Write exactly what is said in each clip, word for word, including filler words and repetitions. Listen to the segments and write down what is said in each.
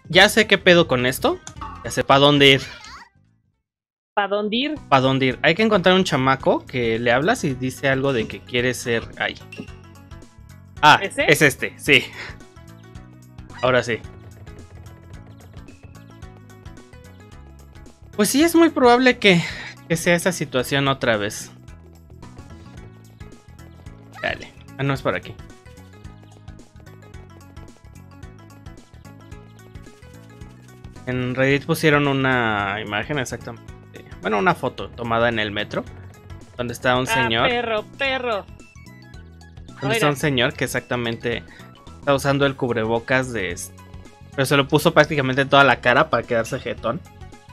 ya sé qué pedo con esto. Ya sé para dónde ir. ¿Para dónde ir? ¿Para dónde ir? Hay que encontrar un chamaco que le hablas y dice algo de que quiere ser ahí. Ah, ¿Ese? es este, sí. Ahora sí. Pues sí, es muy probable que, que sea esa situación otra vez. Dale. Ah, no, es por aquí. En Reddit pusieron una imagen exactamente. Bueno, una foto tomada en el metro. Donde está un señor. Ah, perro, perro. Donde está un señor que exactamente está usando el cubrebocas de este. Pero se lo puso prácticamente toda la cara para quedarse jetón.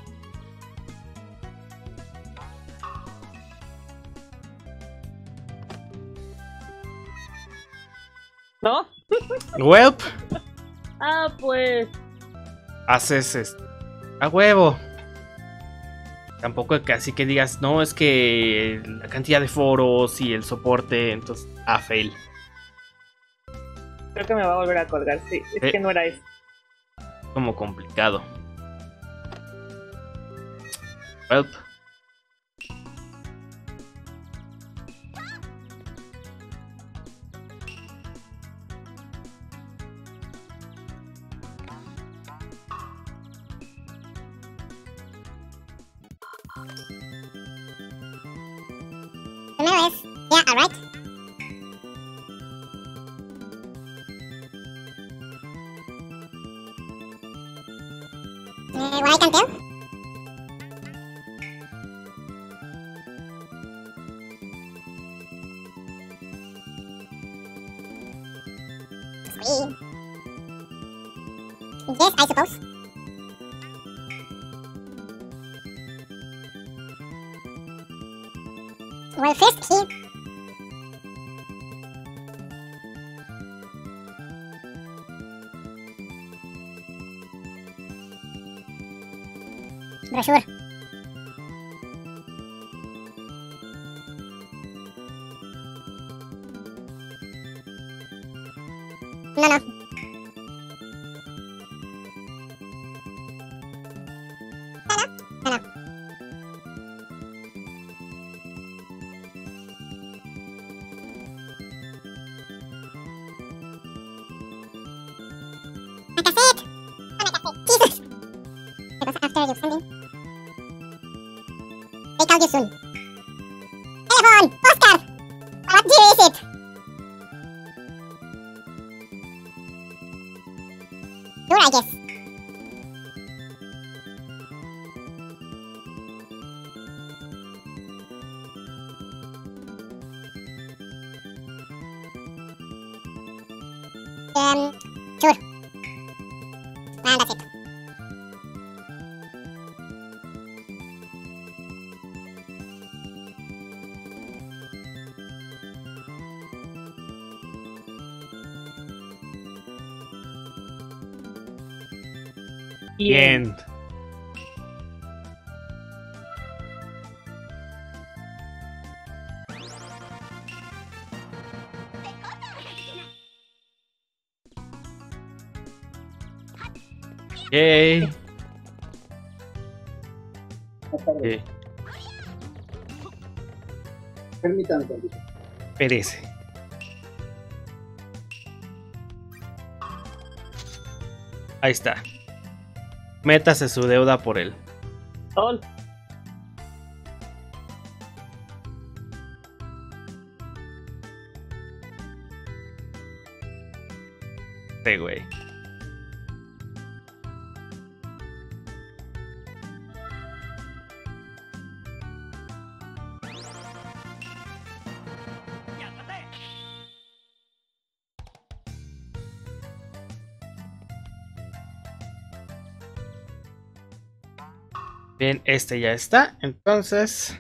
¿No? Welp. Ah, pues. Haces este. A huevo. Tampoco que así que digas, no, es que la cantidad de foros y el soporte, entonces, ah, fail. Creo que me va a volver a colgar, sí. Es Eh. que no era eso. Como complicado. Welp. Primero es, yeah, alright. Uh, what I can tell? Sweet. Yes, I suppose. Well, first he... Brochure. No, no. No, no. A cassette! Oh, my cassette. Jesus! Because after you sending... They call you soon. Telephone! Oscar! What year is it? Sure, I guess. Um, sure. And that's it. Bien. Yay. Sí. Permítame tantito. Perece. Ahí está. Métase su deuda por él. Sol. Sí, güey. Bien, este ya está. Entonces...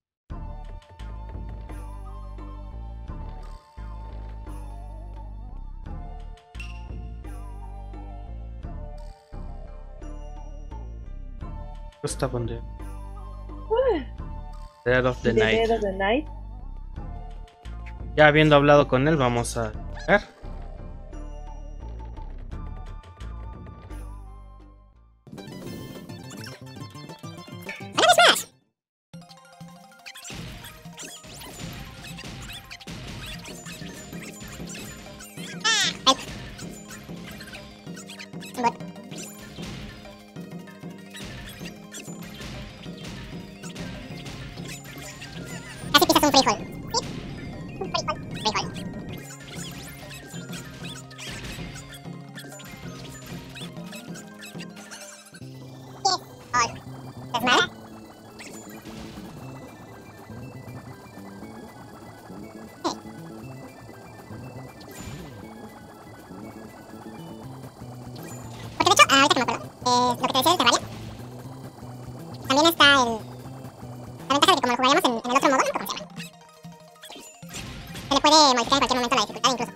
Está donde... Dead of the The Night. Dead of the Night. Ya habiendo hablado con él, vamos a ver. ahorita que me acuerdo. Eh, lo que te decía del Terraria. También está el... la ventaja de que como lo jugaríamos en, en el otro modo, ¿no? ¿Cómo se llama? Se le puede modificar en cualquier momento la dificultad incluso.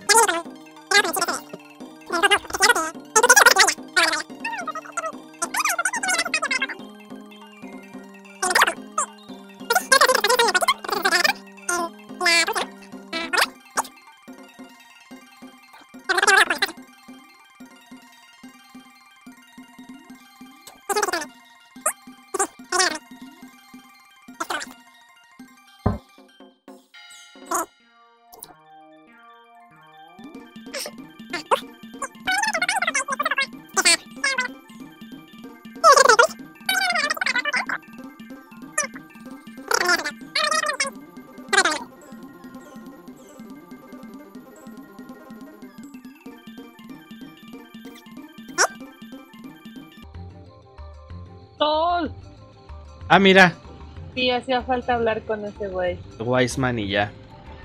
¡Sol! Ah, mira. Sí, hacía falta hablar con ese güey. Wiseman y ya.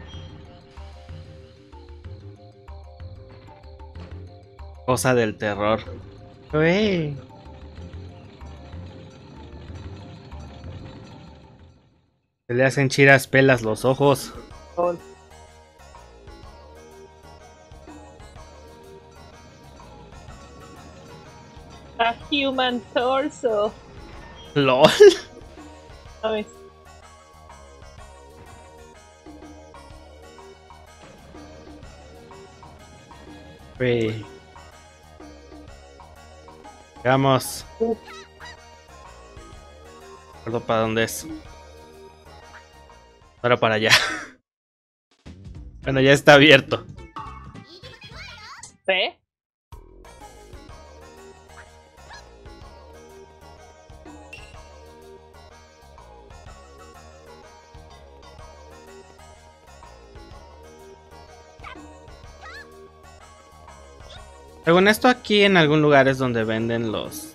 Cosa del terror. Ué. Se le hacen chiras pelas los ojos. Sol. A human torso. LOL. ¿Sabes? Ué. Vamos. Uh, Recuerdo para dónde es. Ahora para allá. Bueno, ya está abierto. ¿Sí? Según esto, aquí en algún lugar es donde venden los.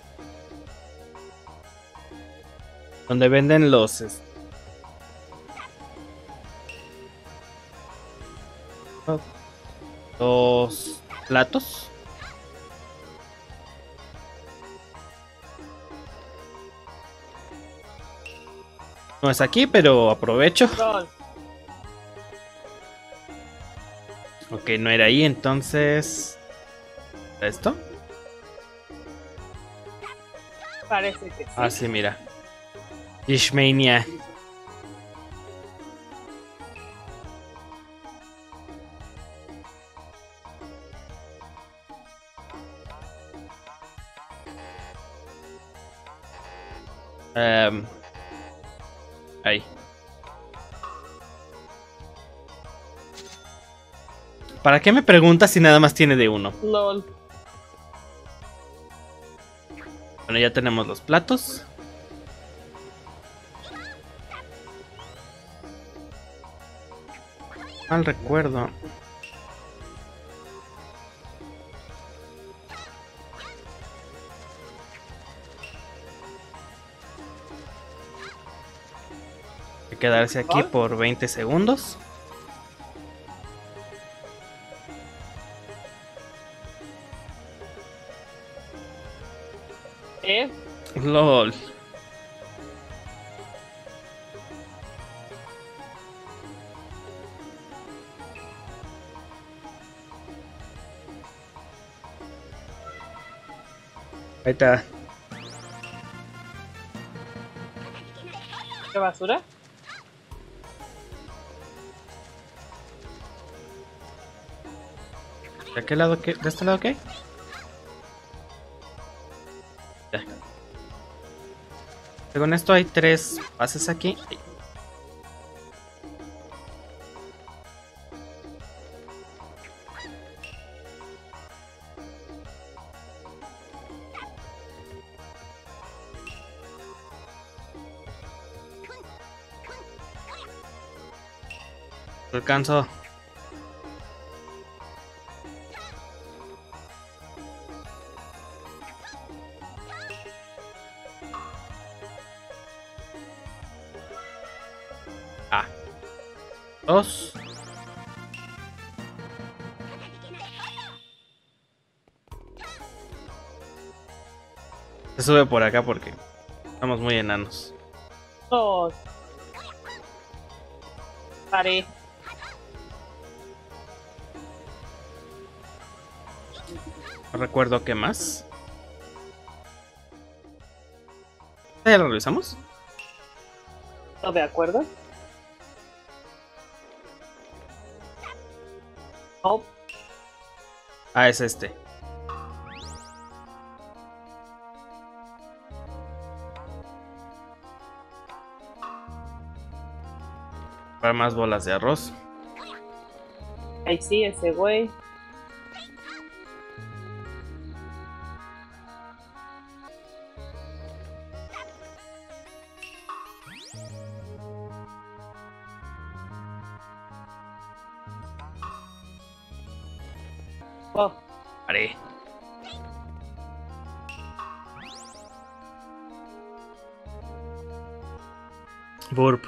Donde venden los. es- Los platos. No es aquí, pero aprovecho. Sol. Ok, no era ahí, entonces. ¿Esto? Parece que sí. Ah, sí, mira. Dishmania. Em, ahí. ¿Para qué me preguntas si nada más tiene de uno? LOL. Bueno, ya tenemos los platos. Mal recuerdo. Hay que quedarse aquí por veinte segundos. ¿Eh? LOL. Ahí está. ¿Qué basura? ¿De qué lado qué? ¿De este lado qué? Ya. Según esto hay tres bases aquí. Alcanzo. Ah. Dos. Se sube por acá porque estamos muy enanos. Dos. Paré. No recuerdo qué más. ¿Ya lo revisamos? ¿No de acuerdo? No. Ah, es este. Para más bolas de arroz. Ahí sí, ese güey. Oh, Haré. Burp.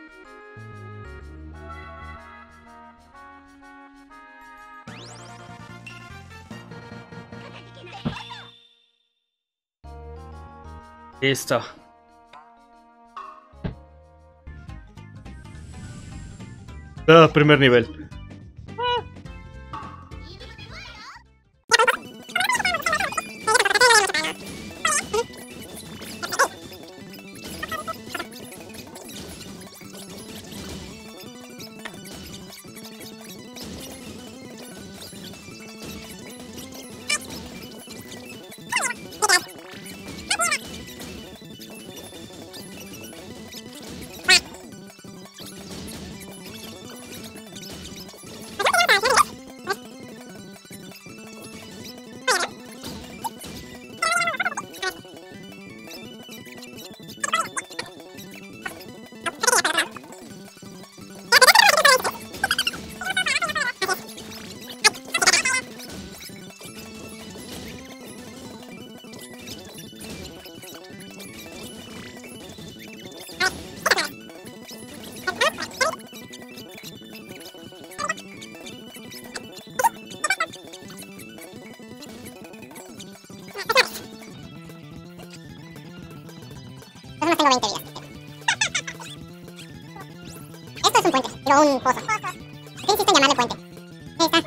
Listo. Ah, primer nivel. Entonces no tengo veinte vidas. Esto es un puente, no un pozo. ¿Por qué insisten en llamarle puente? Ahí está.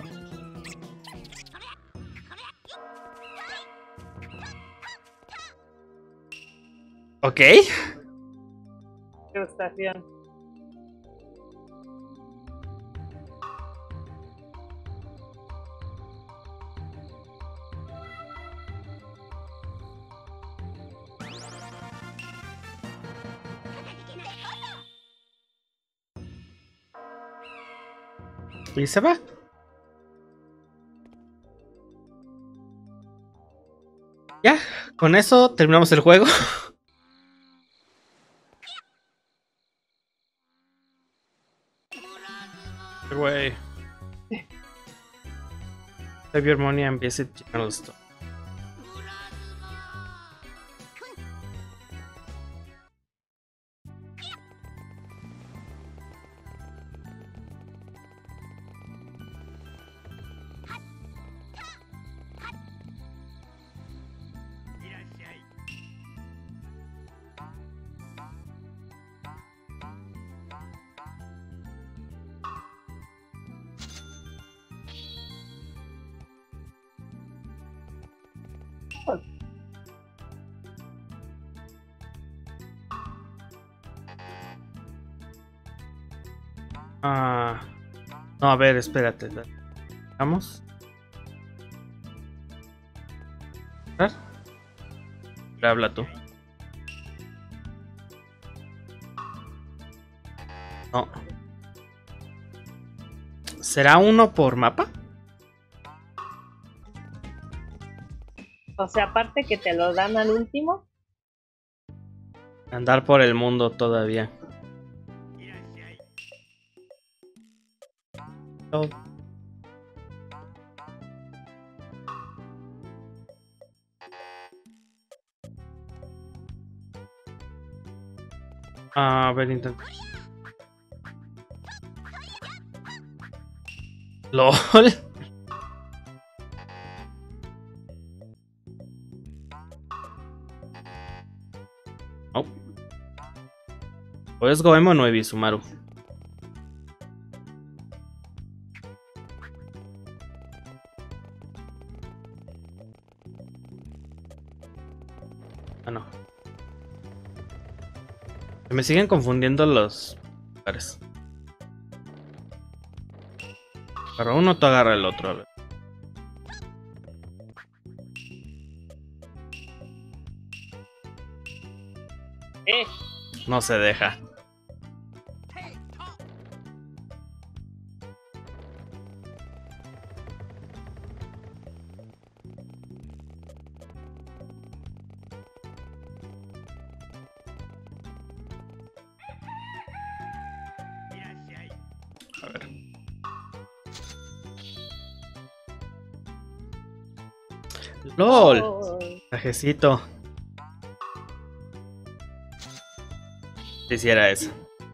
Ok. frustración. Y se va. Ya, con eso terminamos el juego. Güey. Save your money and visit general store. Ah, no, a ver, espérate. Vamos. Habla tú. No. ¿Será uno por mapa? O sea, aparte que te lo dan al último. Andar por el mundo todavía. Oh. A ver, intento. LOL. Oh. O es Goemon o Ebisumaru. Ah, no. Se me siguen confundiendo los lugares. Agarra uno, tú agarra el otro. A ver. Eh, No se deja. A ver. LOL. oh, Trajecito. Si hiciera eso.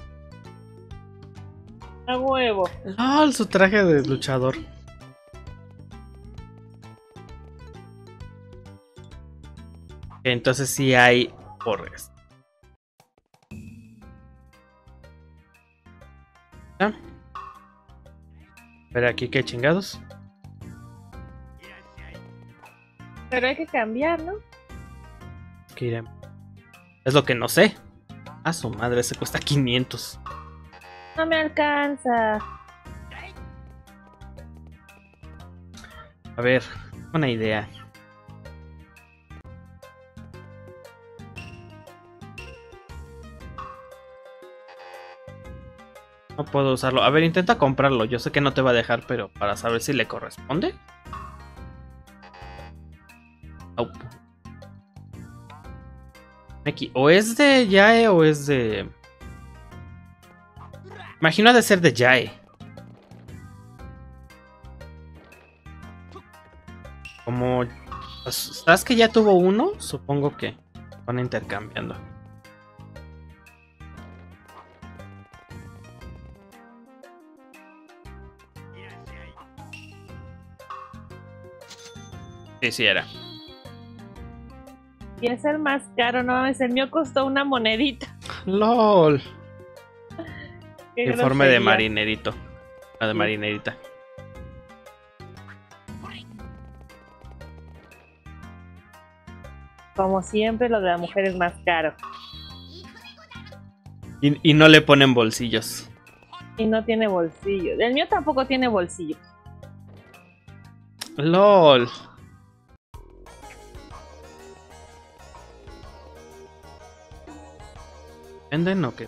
a huevo. LOL, su traje de luchador. Entonces sí hay porres. ¿Ya? Pero aquí qué chingados. Pero hay que cambiar, ¿no? ¿Qué iré? Es lo que no sé. A su madre, se cuesta quinientos. No me alcanza. A ver, una idea. No puedo usarlo. A ver, intenta comprarlo. Yo sé que no te va a dejar, pero para saber si le corresponde. Au. Aquí, o es de Yae o es de... Imagino de ser de Yae. Como... ¿Sabes que ya tuvo uno? Supongo que van intercambiando. Sí, sí era. Y es el más caro, no mames, el mío costó una monedita. LOL. Qué Informe de grosería. marinerito. La de Sí. marinerita. Como siempre, lo de la mujer es más caro. Y, y no le ponen bolsillos. Y no tiene bolsillo. El mío tampoco tiene bolsillo. LOL. ¿Venden o qué?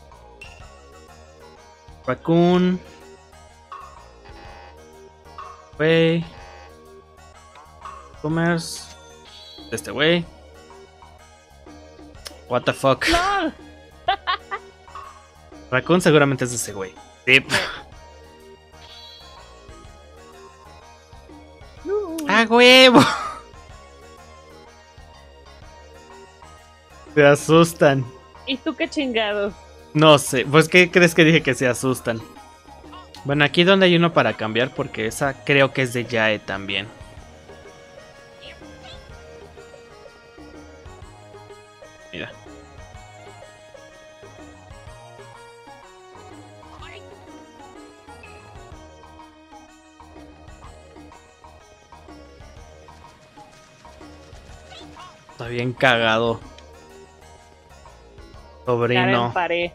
Raccoon. Güey. Commerce. Este güey. What the fuck. ¡Lol! Raccoon seguramente es de ese güey. Sí. ¡A huevo! Se asustan. ¿Y tú qué chingados? No sé, pues ¿qué crees que dije que se asustan? Bueno, aquí donde hay uno para cambiar, porque esa creo que es de Yae también. Mira. Está bien cagado. Sobrino. Karen Paré.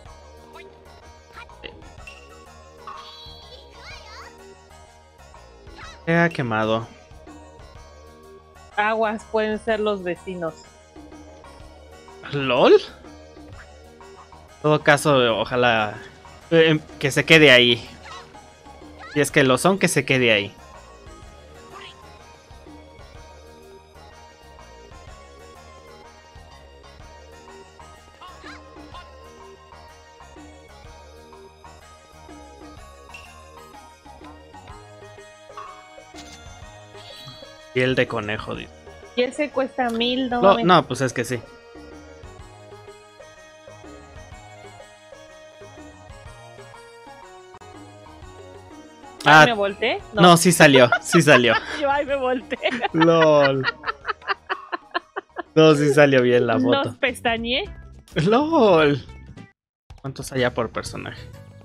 Se ha quemado. Aguas pueden ser los vecinos. ¿LOL? En todo caso, ojalá eh, que se quede ahí. Si es que lo son, que se quede ahí. Piel de conejo, dice. Y ese cuesta mil, no No, mames. no, pues es que sí. Ay, Ah, ¿me volteé? no, sí salió, sí salió. Yo ay, me volteé. LOL. No, sí salió bien la foto. Los pestañé. LOL. ¿Cuántos hay por personaje?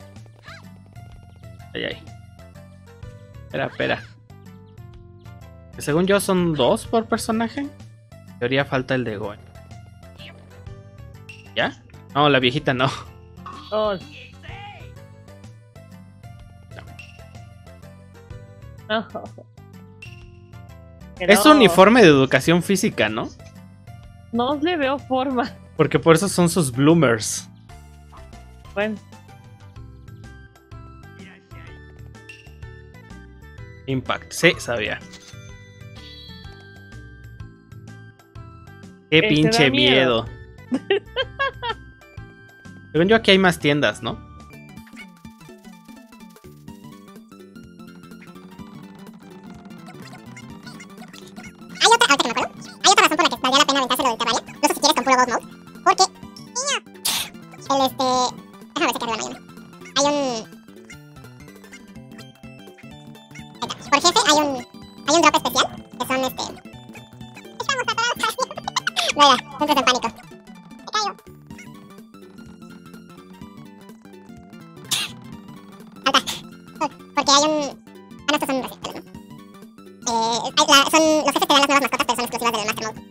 Ay, ay. Espera, espera. Según yo son dos por personaje. En teoría falta el de Goen. ¿Ya? No, la viejita no. Oh. No. Que Es no, uniforme de educación física, ¿no? No le veo forma. Porque por eso son sus bloomers. Bueno, Impact, sí, sabía. Qué Ese pinche da miedo. miedo. Según yo aquí hay más tiendas, ¿no? Hay otra, ahorita que me acuerdo, hay otra razón por la que valdría la pena aventárselo del Terraria, incluso si quieres con puro boss mode, porque el este, déjame ver si carga la mañana. Hay un, ahí está. Por jefe hay un, hay un drop especial que son este, estamos atorados. No era, entras en pánico. Me caigo. Alta, porque hay un, ah no, estos son resistentes, ¿no? Eh, hay la- son, los jefes te dan las nuevas mascotas, pero son exclusivas del Master Mode.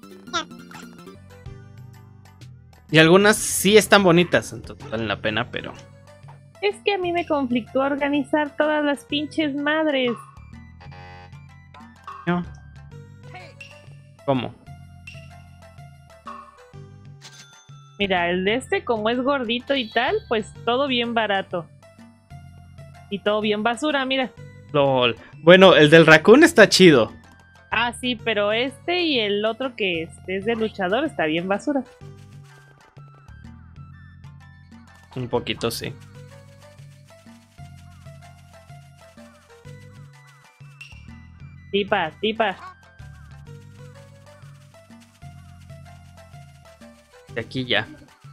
Y algunas sí están bonitas, entonces valen la pena, pero... es que a mí me conflictó organizar todas las pinches madres. No. ¿Cómo? Mira, el de este, como es gordito y tal, pues todo bien barato. Y todo bien basura, mira. LOL. Bueno, el del raccoon está chido. Ah, sí, pero este y el otro que es, es de luchador está bien basura. Un poquito, sí. Tipa, tipa. De aquí ya.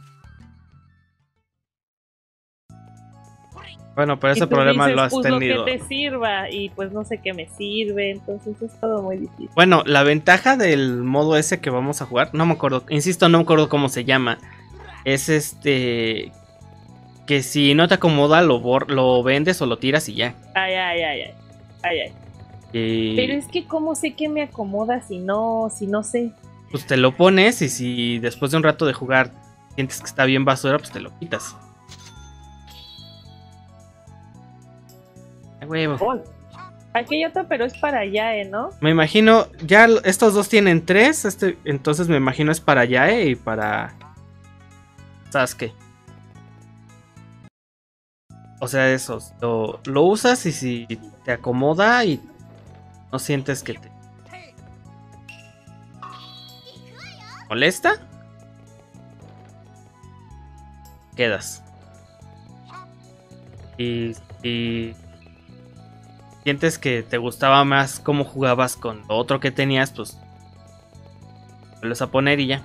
Bueno, pero Y ese tú problema dices, lo has pues, tenido. lo que te sirva, y pues no sé qué me sirve, entonces es todo muy difícil. Bueno, la ventaja del modo ese que vamos a jugar, no me acuerdo, insisto, no me acuerdo cómo se llama. Es este... que si no te acomoda, lo, bor- lo vendes o lo tiras y ya. Ay, ay, ay, ay. Ay, ay. Y Pero es que cómo sé que me acomoda si no, si no sé. pues te lo pones y si después de un rato de jugar sientes que está bien basura, pues te lo quitas. A huevo. Oh, aquí hay otro, pero es para allá, ¿eh? ¿No? Me imagino, ya l- estos dos tienen tres, este, entonces me imagino es para Yae y para Sasuke. O sea, esos, lo, lo usas y si te acomoda y no sientes que te molesta, quedas. Y si sientes que te gustaba más cómo jugabas con lo otro que tenías, pues lo vuelves a poner y ya.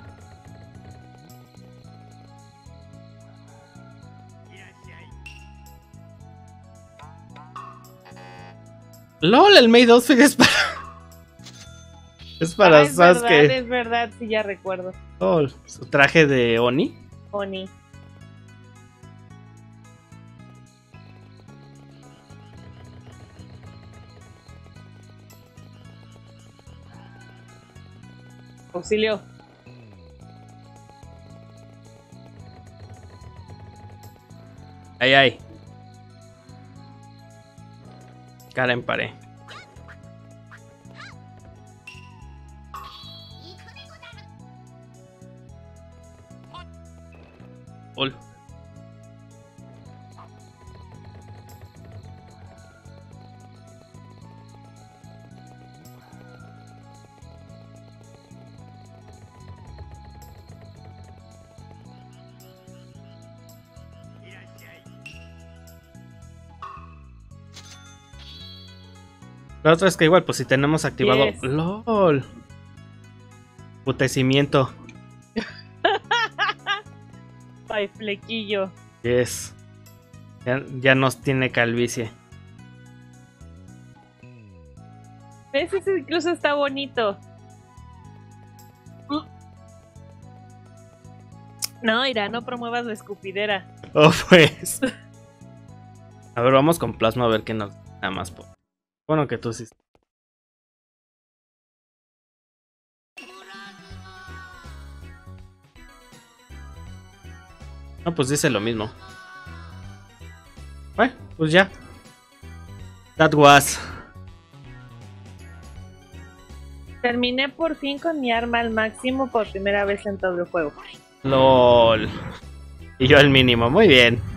LOL, el Maid Outfit es para. Es para Ah, es verdad, Sasuke. es verdad, sí, ya recuerdo. LOL, su traje de Oni. Oni. Auxilio. Ay, ay. Cara en pared. Ol. La otra es que igual, pues si tenemos activado... Yes. LOL. Putecimiento. Ay, flequillo. Yes. Ya, ya nos tiene calvicie. ¿Ves? Ese incluso está bonito. No, Ira, no promuevas la escupidera. Oh, pues. A ver, vamos con plasma a ver qué nos da más. Por... Bueno, que tú sí. No, pues dice lo mismo. Bueno, pues ya. That was. Terminé por fin con mi arma al máximo por primera vez en todo el juego. LOL. Y yo al mínimo, muy bien.